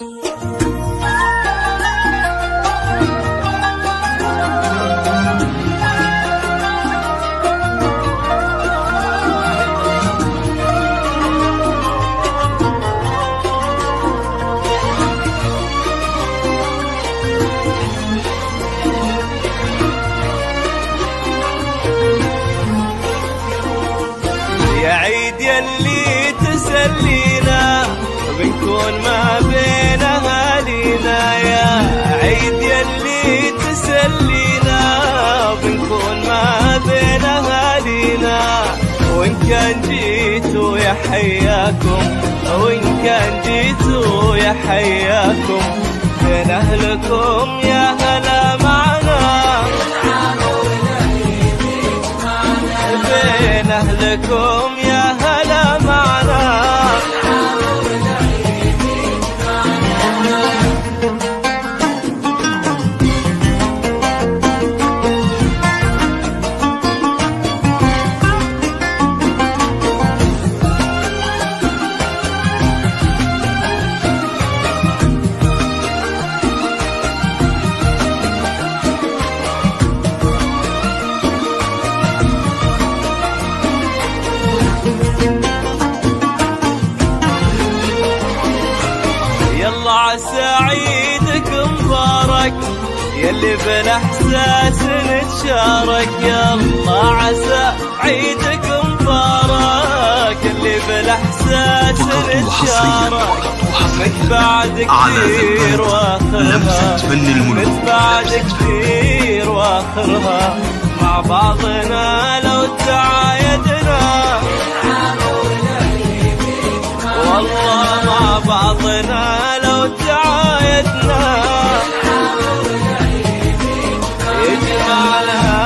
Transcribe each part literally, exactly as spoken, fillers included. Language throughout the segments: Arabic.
يا عيد يلي تسلينا بنكون ما بين أهالينا، يا عيد يلي تسلينا بنكون ما بين أهالينا، وإن كان جيتوا يا حياكم، وإن كان جيتوا يا حياكم، بين أهلكم يا هلا معنا، بين أهلكم يا هلا معنا. يلا عسى عيدك مبارك يلي بالاحساس نتشارك، يلا عسى عيدك مبارك يلي بالاحساس نتشارك، مت بعد كثير واخرها، مت بعد كثير واخرها، مع بعضنا لو تعايدنا، والله مع بعضنا لو تعايدنا يجمعنا.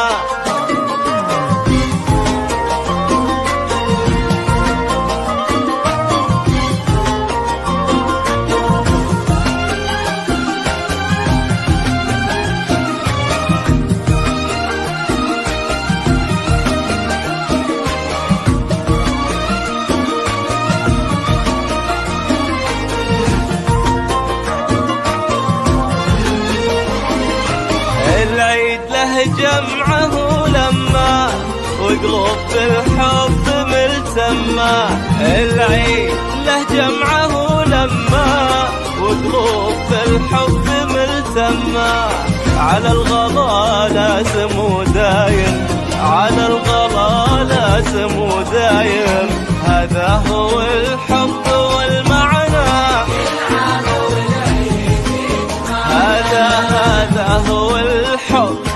العيد له جمعه لما وقلوب بالحب ملتمة، العيد له جمعه لما وقلوب بالحب ملتمة، على الغلا لازم ودايم، على الغلا لازم ودايم، هذا هو الحب والمعنى، هذا هذا هو الحب